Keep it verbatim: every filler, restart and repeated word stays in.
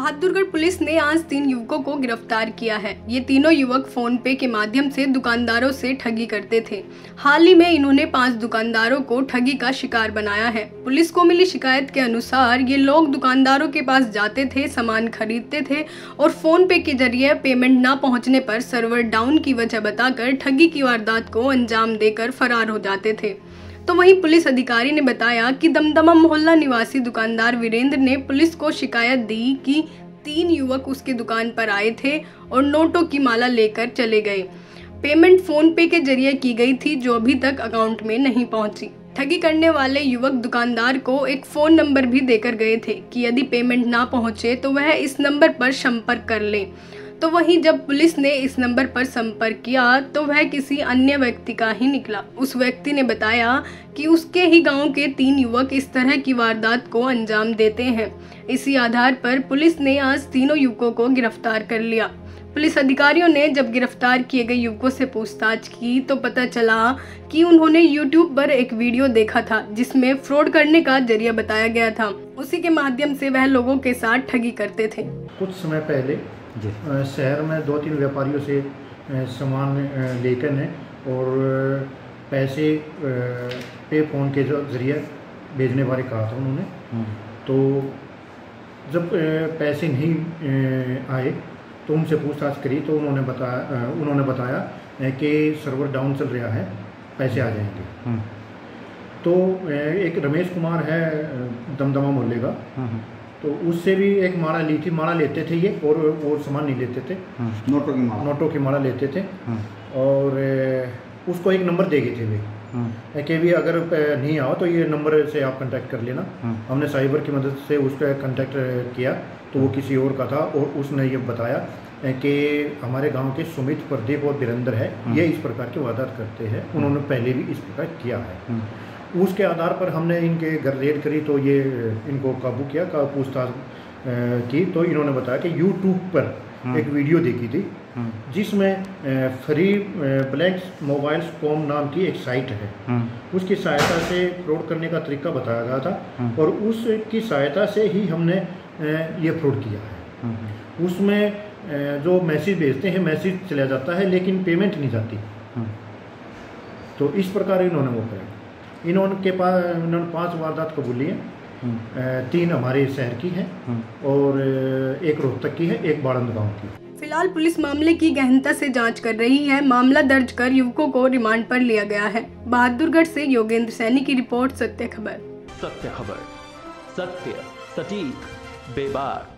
Bahadurgarh police ने आज तीन युवकों को गिरफ्तार किया है। ये तीनों युवक फोन पे के माध्यम से दुकानदारों से ठगी करते थे। हाल ही में इन्होंने पांच दुकानदारों को ठगी का शिकार बनाया है। पुलिस को मिली शिकायत के अनुसार ये लोग दुकानदारों के पास जाते थे, सामान खरीदते थे और फोन पे के जरिए पेमेंट न पहुंचने पर सर्वर डाउन की वजह बताकर ठगी की वारदात को अंजाम देकर फरार हो जाते थे। तो वहीं पुलिस अधिकारी ने बताया कि दमदमा मोहल्ला निवासी दुकानदार वीरेंद्र ने पुलिस को शिकायत दी कि तीन युवक उसके दुकान पर आए थे और नोटों की माला लेकर चले गए। पेमेंट फोन पे के जरिए की गई थी जो अभी तक अकाउंट में नहीं पहुंची। ठगी करने वाले युवक दुकानदार को एक फोन नंबर भी देकर गए थे कि यदि पेमेंट ना पहुंचे तो वह इस नंबर पर संपर्क कर ले। तो वहीं जब पुलिस ने इस नंबर पर संपर्क किया तो वह किसी अन्य व्यक्ति का ही निकला। उस व्यक्ति ने बताया कि उसके ही गांव के तीन युवक इस तरह की वारदात को अंजाम देते हैं। इसी आधार पर पुलिस ने आज तीनों युवकों को गिरफ्तार कर लिया। पुलिस अधिकारियों ने जब गिरफ्तार किए गए युवकों से पूछताछ की तो पता चला कि उन्होंने यूट्यूब पर एक वीडियो देखा था जिसमें फ्रॉड करने का जरिया बताया गया था। उसी के माध्यम से वह लोगों के साथ ठगी करते थे। कुछ समय पहले शहर में दो तीन व्यापारियों से सामान लेकर ने और पैसे पे फोन के जो जरिए भेजने बारे कहा था उन्होंने। तो जब पैसे नहीं आए तो उनसे पूछताछ करी तो उन्होंने बताया उन्होंने बताया कि सर्वर डाउन चल रहा है, पैसे आ जाएंगे। तो एक रमेश कुमार है दमदमा मोहल्ले का, तो उससे भी एक माला ली थी। माला लेते थे ये और और सामान नहीं लेते थे, नोटों की माला नोटों की माला लेते थे। और उसको एक नंबर दे गए थे वे कि भी अगर नहीं आओ तो ये नंबर से आप कांटेक्ट कर लेना। हमने साइबर की मदद से उसका कांटेक्ट किया तो वो किसी और का था और उसने ये बताया कि हमारे गांव के सुमित, प्रदीप और वीरेंद्र है, ये इस प्रकार की वारदात करते हैं। उन्होंने पहले भी इस प्रकार किया है। उसके आधार पर हमने इनके घर रेड करी तो ये इनको काबू किया, का पूछताछ की तो इन्होंने बताया कि यूट्यूब पर एक वीडियो देखी थी जिसमें फ्री ब्लैक मोबाइल्स कॉम नाम की एक साइट है, उसकी सहायता से फ्रॉड करने का तरीका बताया गया था और उसकी सहायता से ही हमने ये फ्रॉड किया है। उसमें जो मैसेज भेजते हैं मैसेज चला जाता है लेकिन पेमेंट नहीं जाती। तो इस प्रकार इन्होंने वो किया। इन्होंने के पास इन्होंने पांच वारदात कबूली है। तीन हमारे शहर की है और एक रोहतक की है, एक बाड़ंद गांव की। फिलहाल पुलिस मामले की गहनता से जांच कर रही है। मामला दर्ज कर युवकों को रिमांड पर लिया गया है। बहादुरगढ़ से योगेंद्र सैनी की रिपोर्ट, सत्य खबर। सत्य खबर, सत्य सटीक बेबाक।